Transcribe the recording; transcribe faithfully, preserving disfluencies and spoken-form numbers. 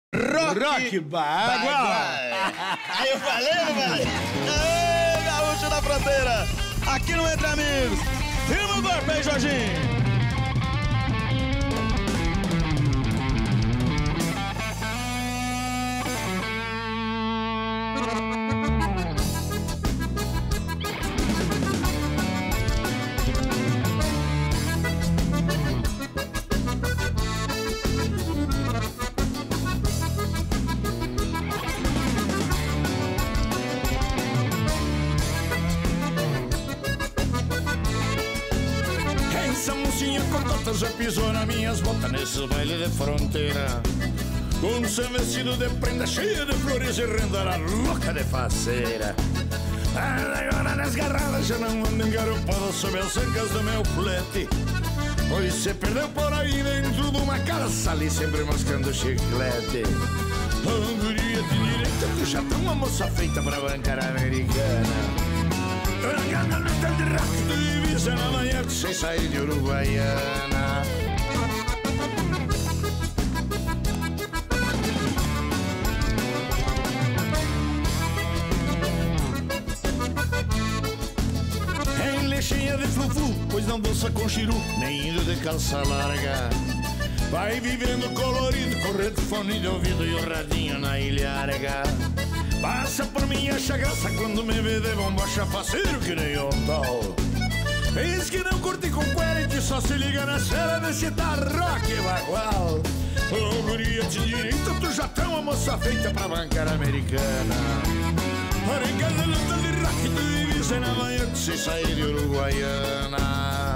Rock, Rock Bagual. Aí eu falei, eu falei. Ei, gaúcho da fronteira, aqui no Entre Amigos. Firma o golpe aí, Jorginho. Já pisou nas minhas botas nesse baile de fronteira, com seu vestido de prenda cheia de flores e renda na louca de faceira. Agora nas garradas já não anda engaropada sob as ancas do meu flete, pois se perdeu por aí dentro de uma calça ali sempre mascando chiclete. Oh, guria de direita, tu já tá uma moça feita pra bancar americana, largando no tal de rock do divisa na manhã sem sair de Uruguaiana. Ela é cheia de flufu, pois não dança com chiru, nem indo de calça larga. Vai vivendo colorido, com redfone de ouvido e o radinho na ilharga. Passa por minha chagaça quando me vê de bombocha faceiro que nem um tal. Diz que não curte com querete, só se liga na cena desse tal Rock Bagual. Ô, guria de direita, tu já tá uma moça feita pra bancar americana, arrancada no tal de rock, tu divisa na manhã sem sair de Uruguaiana.